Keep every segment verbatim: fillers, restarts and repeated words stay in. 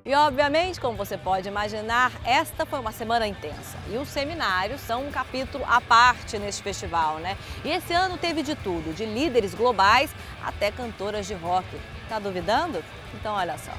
E, obviamente, como você pode imaginar, esta foi uma semana intensa. E os seminários são um capítulo à parte neste festival, né? E esse ano teve de tudo, de líderes globais até cantoras de rock. Tá duvidando? Então, olha só.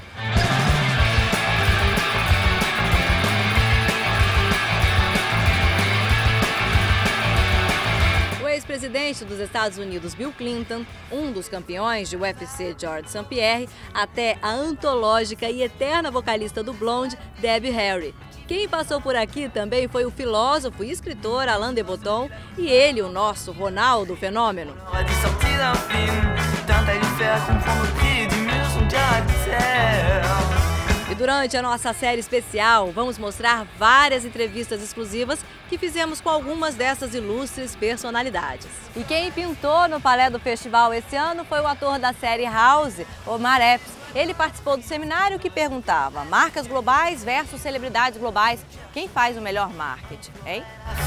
O ex-presidente dos Estados Unidos, Bill Clinton, um dos campeões de U F C, George Saint Pierre, até a antológica e eterna vocalista do Blonde, Debbie Harry. Quem passou por aqui também foi o filósofo e escritor Alain de Botton e ele, o nosso Ronaldo Fenômeno. E durante a nossa série especial, vamos mostrar várias entrevistas exclusivas que fizemos com algumas dessas ilustres personalidades. E quem pintou no Palais do Festival esse ano foi o ator da série House, Omar Epps. Ele participou do seminário que perguntava: marcas globais versus celebridades globais, quem faz o melhor marketing, hein?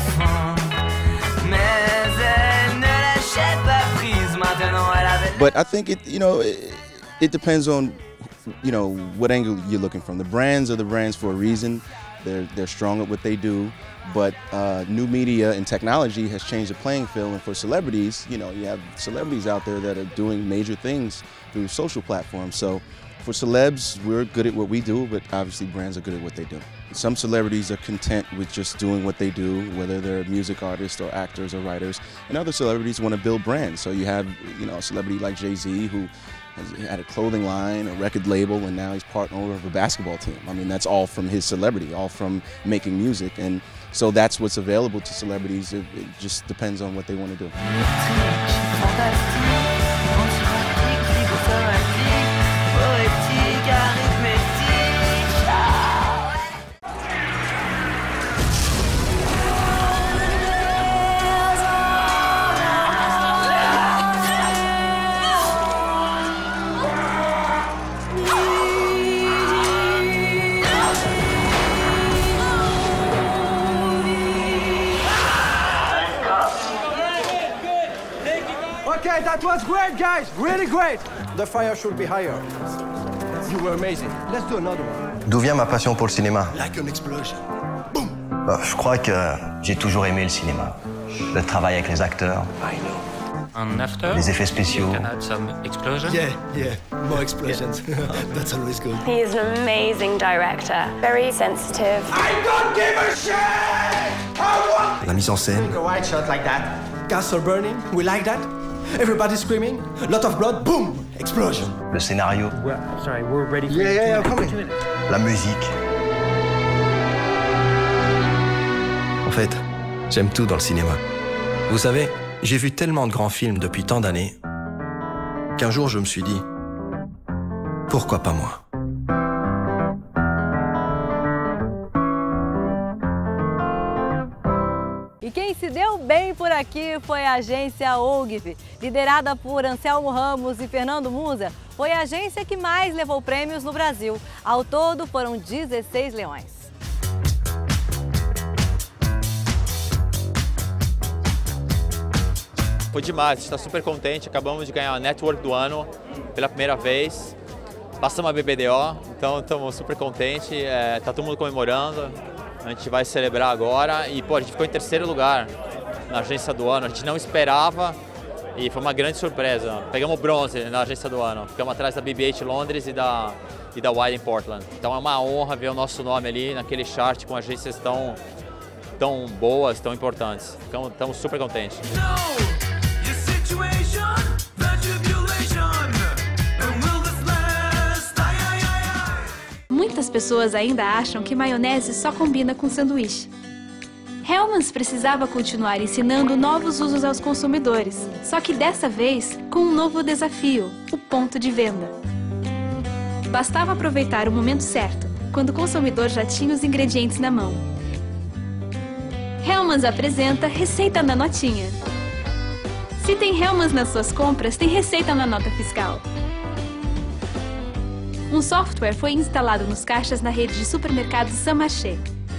But I think it, you know, it, it depends on, you know, what angle you're looking from. The brands are the brands for a reason. They're they're strong at what they do. But uh, new media and technology has changed the playing field, and for celebrities, you know, you have celebrities out there that are doing major things through social platforms. So for celebs, we're good at what we do, but obviously brands are good at what they do. Some celebrities are content with just doing what they do, whether they're music artists or actors or writers, and other celebrities want to build brands. So you have, you know, a celebrity like Jay-Z who has had a clothing line, a record label, and now he's part owner of a basketball team. I mean, that's all from his celebrity, all from making music. And so that's what's available to celebrities. It, it just depends on what they want to do. Okay, that was great, guys. Really great. The fire should be higher. You were amazing. Let's do another one. D'où vient ma passion pour le cinéma? Like an explosion. Boom. Bah, je crois que j'ai toujours aimé le cinéma. Le travail avec les acteurs. I know. And after, les effets spéciaux. You can add some explosion. Yeah, yeah, more explosions. Yeah. That's always good. He is an amazing director. Very sensitive. I don't give a shit. I want. La mise en scène. A white shot like that. Castle burning. We like that. Everybody screaming, a lot of blood, boom, explosion. Le scénario. Well, sorry, we're ready for yeah, you. Yeah, yeah, coming. La musique. En fait, j'aime tout dans le cinéma. Vous savez, j'ai vu tellement de grands films depuis tant d'années qu'un jour je me suis dit, pourquoi pas moi? E quem se deu bem por aqui foi a agência Ogilvy, liderada por Anselmo Ramos e Fernando Musa. Foi a agência que mais levou prêmios no Brasil. Ao todo, foram dezesseis leões. Foi demais, a gente está super contente. Acabamos de ganhar o Network do ano pela primeira vez. Passamos a B B D O, então estamos super contentes. É, tá todo mundo comemorando. A gente vai celebrar agora e, pô, a gente ficou em terceiro lugar na agência do ano. A gente não esperava e foi uma grande surpresa. Pegamos bronze na agência do ano. Ficamos atrás da B B H Londres e da, e da Wiley em Portland. Então é uma honra ver o nosso nome ali naquele chart com agências tão, tão boas, tão importantes. Então estamos super contentes. Muitas pessoas ainda acham que maionese só combina com sanduíche. Hellmann's precisava continuar ensinando novos usos aos consumidores, só que dessa vez com um novo desafio, o ponto de venda. Bastava aproveitar o momento certo, quando o consumidor já tinha os ingredientes na mão. Hellmann's apresenta Receita na Notinha. Se tem Hellmann's nas suas compras, tem receita na nota fiscal. Um software foi instalado nos caixas na rede de supermercados Saint-Marché.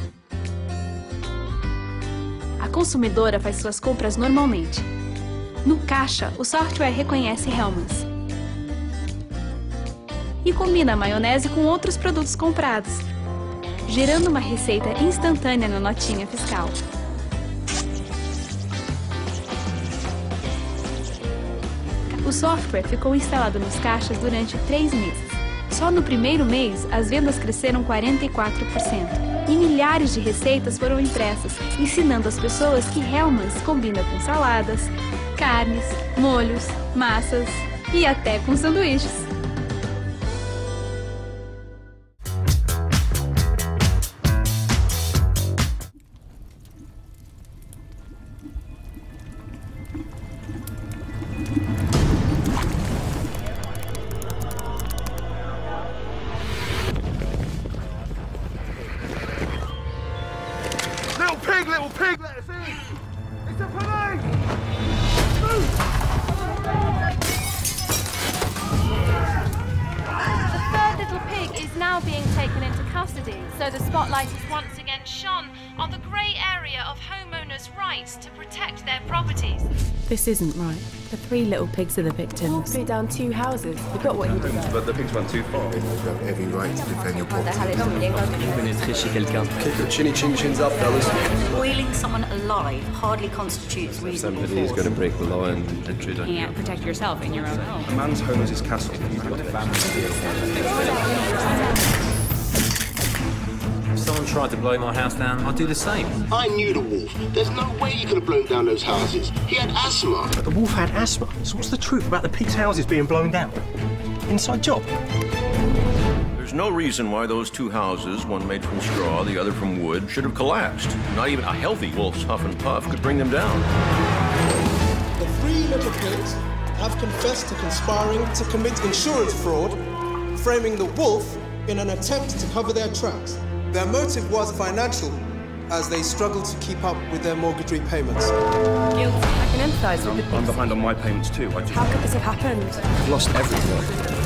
A consumidora faz suas compras normalmente. No caixa, o software reconhece Hellmann's. e combina a maionese com outros produtos comprados, gerando uma receita instantânea na notinha fiscal. O software ficou instalado nos caixas durante três meses. Só no primeiro mês, as vendas cresceram quarenta e quatro por cento. E milhares de receitas foram impressas, ensinando as pessoas que Hellmann's combina com saladas, carnes, molhos, massas e até com sanduíches. Little pig, little pig, let us in! It's a police! Move! The third little pig is now being taken into custody, so the spotlight is once again shone on the grey area of homeowners' rights to protect their properties. This isn't right. The three little pigs are the victims. Threw down two houses. He got what he deserved. But the pigs went too far. You have every right to defend your property. Pénétrer chez quelqu'un. Keep your chinny chin chins up, fellas. Boiling someone alive hardly constitutes reasonable force. Somebody is going to break the law and intrude on you. You can't protect yourself in your own home. A man's home is his castle. You've got to defend If someone tried to blow my house down, I'd do the same. I knew the wolf. There's no way he could have blown down those houses. He had asthma. But the wolf had asthma. So what's the truth about the pigs' houses being blown down? Inside job. There's no reason why those two houses, one made from straw, the other from wood, should have collapsed. Not even a healthy wolf's huff and puff could bring them down. The three little pigs have confessed to conspiring to commit insurance fraud, framing the wolf in an attempt to cover their tracks. Their motive was financial, as they struggled to keep up with their mortgage repayments. Guilty. I can empathise with the pigs. I'm behind on my payments too. I just How could this have happened? I've lost everything.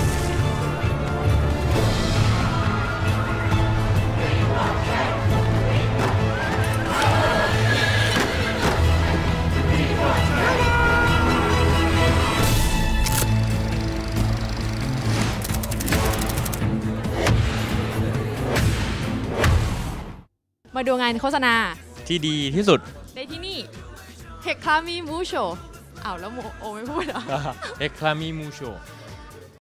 มาดูงานโฆษณาที่ดีที่สุดในที่นี่เฮคคามิมูโชอ้าวแล้วโอไม่พูดเหรอเอ็กคลามีมูโช